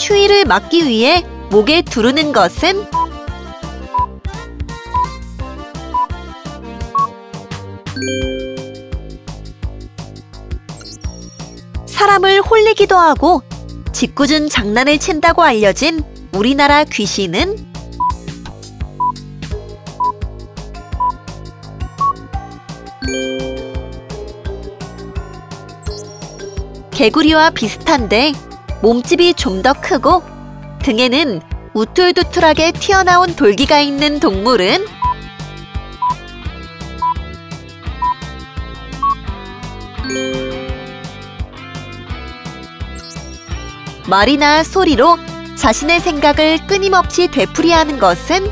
추위를 막기 위해 목에 두르는 것은? 사람을 홀리기도 하고 짓궂은 장난을 친다고 알려진 우리나라 귀신은? 개구리와 비슷한데 몸집이 좀 더 크고 등에는 우툴두툴하게 튀어나온 돌기가 있는 동물은? 말이나 소리로 자신의 생각을 끊임없이 되풀이하는 것은?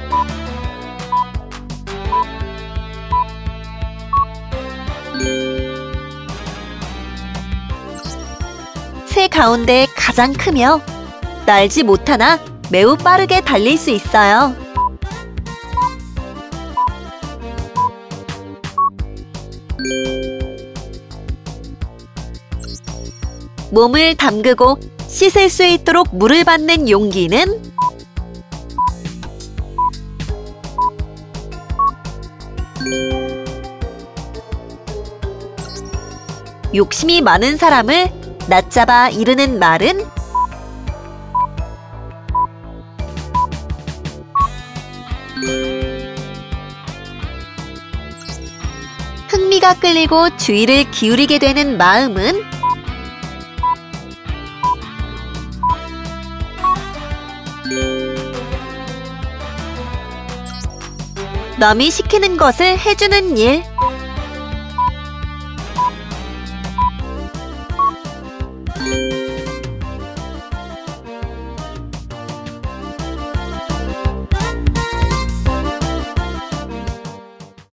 새 가운데 가장 크며 날지 못하나 매우 빠르게 달릴 수 있어요. 몸을 담그고 씻을 수 있도록 물을 받는 용기는? 욕심이 많은 사람을 낮잡아 이르는 말은? 흥미가 끌리고 주의를 기울이게 되는 마음은? 남이 시키는 것을 해주는 일.